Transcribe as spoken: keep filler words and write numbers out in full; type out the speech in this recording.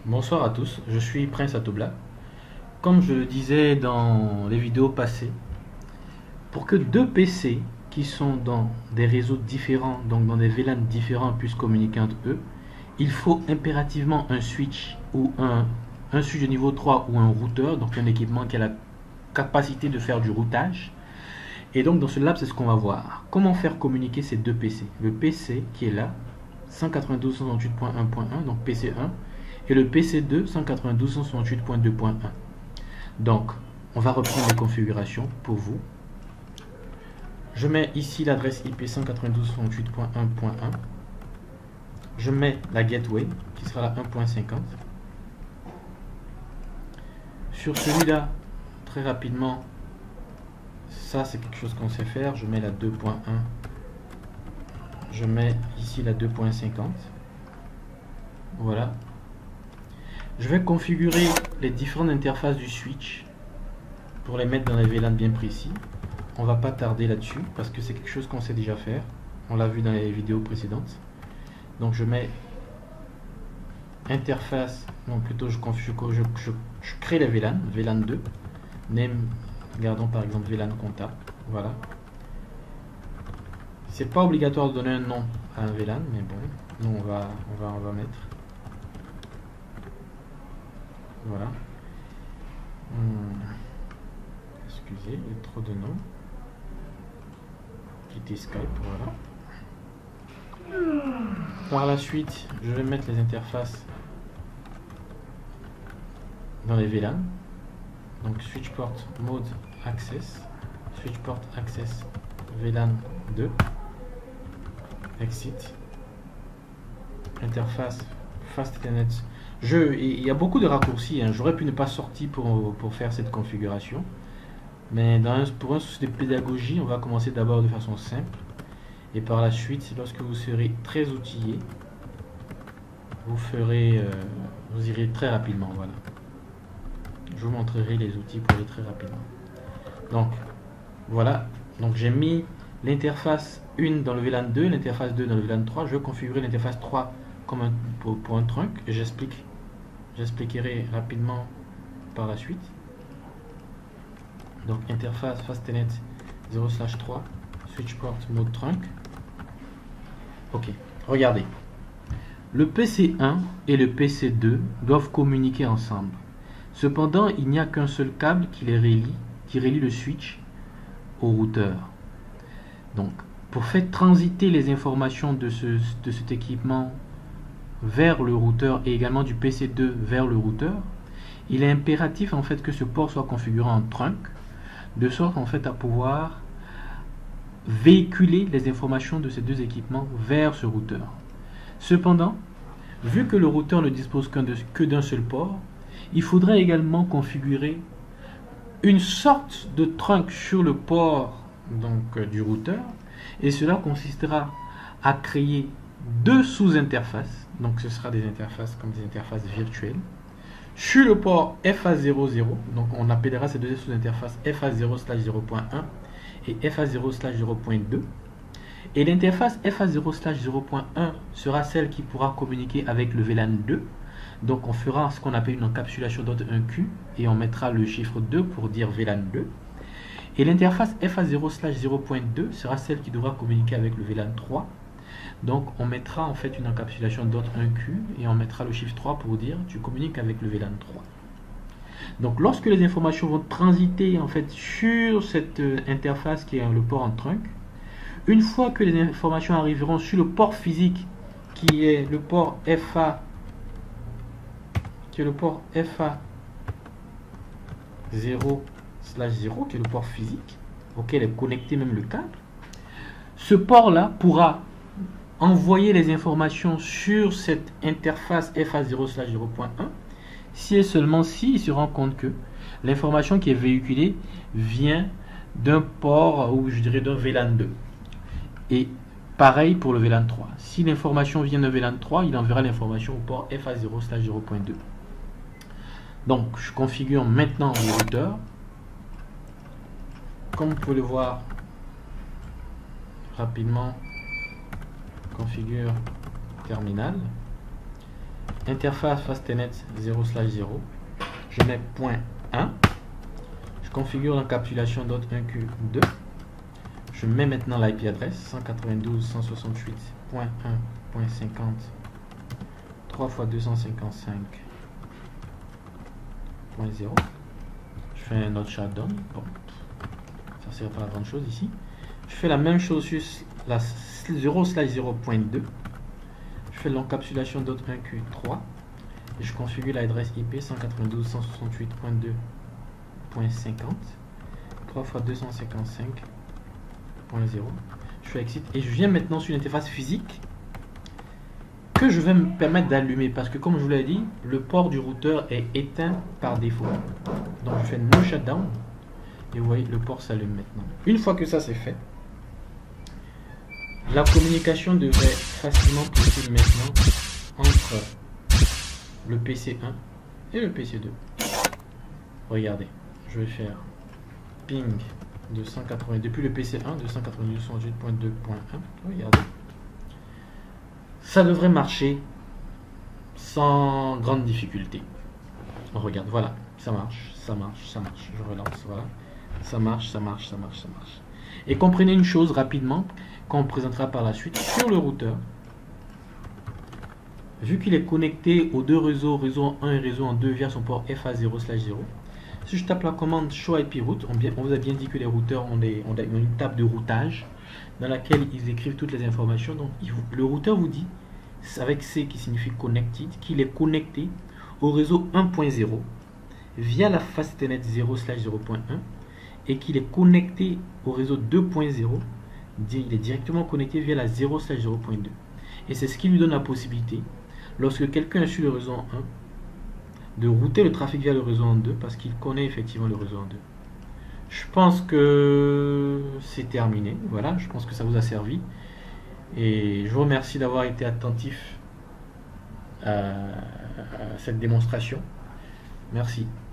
Bonsoir à tous, je suis Prince Atobla. Comme je le disais dans les vidéos passées, pour que deux P C qui sont dans des réseaux différents, donc dans des V LAN différents, puissent communiquer entre eux, il faut impérativement un switch ou un, un switch de niveau trois ou un routeur, donc un équipement qui a la capacité de faire du routage. Et donc dans ce lab, c'est ce qu'on va voir. Comment faire communiquer ces deux P C. Le P C qui est là, cent quatre-vingt-douze point cent soixante-huit point un point un, donc P C un, et le P C deux, cent quatre-vingt-douze point cent soixante-huit point deux point un. Donc, on va reprendre les configurations pour vous. Je mets ici l'adresse I P cent quatre-vingt-douze point soixante-huit point un point un. Je mets la gateway qui sera la un point cinquante. Sur celui-là, très rapidement, ça c'est quelque chose qu'on sait faire. Je mets la deux point un. Je mets ici la deux point cinquante. Voilà. Je vais configurer les différentes interfaces du switch pour les mettre dans les V LAN bien précis. On va pas tarder là-dessus parce que c'est quelque chose qu'on sait déjà faire. On l'a vu dans les vidéos précédentes. Donc je mets interface, non plutôt je, configure, je, je, je crée les V LAN, V LAN deux. Name, regardons par exemple V LAN compta. Voilà. C'est pas obligatoire de donner un nom à un V LAN, mais bon, nous on va, on va, on va mettre. Voilà. Hum. Excusez, il y a trop de noms. Quitter Skype, voilà. Par la suite, je vais mettre les interfaces dans les V LAN. Donc switch port mode access, switch port access V LAN deux, exit, interface fast ethernet. Je, il y a beaucoup de raccourcis, hein. J'aurais pu ne pas sortir pour, pour faire cette configuration. Mais dans un, pour un souci de pédagogie, on va commencer d'abord de façon simple. Et par la suite, lorsque vous serez très outillé, vous ferez, euh, vous irez très rapidement. Voilà. Je vous montrerai les outils pour aller très rapidement. Donc, voilà. Donc, j'ai mis l'interface un dans le V LAN deux, l'interface deux dans le V LAN trois. Je vais configurer l'interface trois comme un, pour, pour un trunk. Et j'explique, j'expliquerai rapidement par la suite. Donc interface fastnet zéro slash trois, switch port mode trunk. Ok, regardez. Le P C un et le P C deux doivent communiquer ensemble. Cependant, il n'y a qu'un seul câble qui les relie, qui relie le switch au routeur. Donc, pour faire transiter les informations de, ce, de cet équipement vers le routeur et également du P C deux vers le routeur, il est impératif en fait que ce port soit configuré en trunk, de sorte en fait à pouvoir véhiculer les informations de ces deux équipements vers ce routeur. Cependant, vu que le routeur ne dispose que d'un seul port, il faudrait également configurer une sorte de trunk sur le port donc, euh, du routeur, et cela consistera à créer deux sous-interfaces, donc ce sera des interfaces comme des interfaces virtuelles, sur le port F A zéro zéro, donc on appellera ces deux sous-interfaces F A zéro slash zéro point un et F A zéro slash zéro point deux. Et l'interface F A zéro slash zéro point un sera celle qui pourra communiquer avec le V LAN deux. Donc on fera ce qu'on appelle une encapsulation d'ordre un Q et on mettra le chiffre deux pour dire V LAN deux. Et l'interface F A zéro slash zéro point deux sera celle qui devra communiquer avec le V LAN trois. Donc on mettra en fait une encapsulation d'ordre un Q et on mettra le chiffre trois pour dire tu communiques avec le V LAN trois. Donc lorsque les informations vont transiter en fait sur cette euh, interface qui est le port en trunk, une fois que les informations arriveront sur le port physique qui est le port F A qui est le port F A zéro slash zéro qui est le port physique auquel est connecté même le câble, ce port là pourra envoyer les informations sur cette interface F A zéro slash zéro point un si et seulement si il se rend compte que l'information qui est véhiculée vient d'un port ou je dirais d'un V LAN deux. Et pareil pour le V LAN trois. Si l'information vient d'un V LAN trois, il enverra l'information au port F A zéro slash zéro point deux. Donc je configure maintenant le routeur. Comme vous pouvez le voir rapidement, configure terminal. interface fastnet zéro slash zéro, je mets point un, je configure l'encapsulation dot un Q deux, je mets maintenant l'I P adresse cent quatre-vingt-douze point cent soixante-huit point un point cinquante trois fois deux cent cinquante-cinq point zéro. Je fais un autre shutdown. Bon, ça sert pas à grande chose ici. Je fais la même chose sur la zéro slash zéro point deux. Je fais l'encapsulation dot un Q trois et je configure l'adresse I P cent quatre-vingt-douze point cent soixante-huit point deux point cinquante trois fois deux cent cinquante-cinq point zéro. Je fais exit et je viens maintenant sur l'interface physique que je vais me permettre d'allumer parce que, comme je vous l'ai dit, le port du routeur est éteint par défaut. Donc je fais no shutdown et vous voyez, le port s'allume maintenant. Une fois que ça c'est fait, la communication devrait facilement possible maintenant entre le P C un et le P C deux. Regardez, je vais faire ping de cent quatre-vingts depuis le P C un de cent quatre-vingt-douze point cent soixante-huit point deux point un. Regardez, ça devrait marcher sans grande difficulté. On regarde, voilà, ça marche, ça marche, ça marche. Je relance, voilà, ça marche, ça marche, ça marche, ça marche. Et comprenez une chose rapidement qu'on présentera par la suite sur le routeur. Vu qu'il est connecté aux deux réseaux, réseau un et réseau en deux via son port F A zéro slash zéro, si je tape la commande show I P route, on, bien, on vous a bien dit que les routeurs ont, des, ont une table de routage dans laquelle ils écrivent toutes les informations. Donc il, le routeur vous dit, avec C qui signifie connected, qu'il est connecté au réseau un point zéro via la fastnet zéro slash zéro point un et qu'il est connecté au réseau deux point zéro, il est directement connecté via la zéro slash zéro point deux. Et c'est ce qui lui donne la possibilité, lorsque quelqu'un est sur le réseau un, de router le trafic via le réseau en deux parce qu'il connaît effectivement le réseau en deux. Je pense que c'est terminé. Voilà, je pense que ça vous a servi. Et je vous remercie d'avoir été attentif à cette démonstration. Merci.